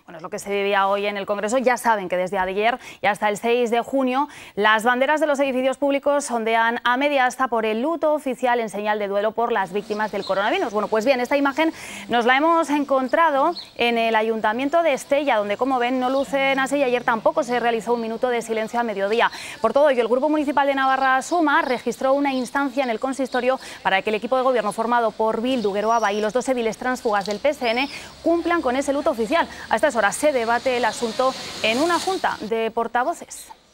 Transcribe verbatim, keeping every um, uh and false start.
Bueno, es lo que se vivía hoy en el Congreso. Ya saben que desde ayer y hasta el seis de junio las banderas de los edificios públicos ondean a media asta por el luto oficial en señal de duelo por las víctimas del coronavirus. Bueno, pues bien, esta imagen nos la hemos encontrado en el Ayuntamiento de Estella, donde, como ven, no lucen así, y ayer tampoco se realizó un minuto de silencio a mediodía. Por todo ello, el Grupo Municipal de Navarra Suma registró una instancia en el consistorio para que el equipo de gobierno formado por Bildu, Geroa y los dos ediles tránsfugas del P S N cumplan con ese luto oficial. A estas horas se debate el asunto en una junta de portavoces.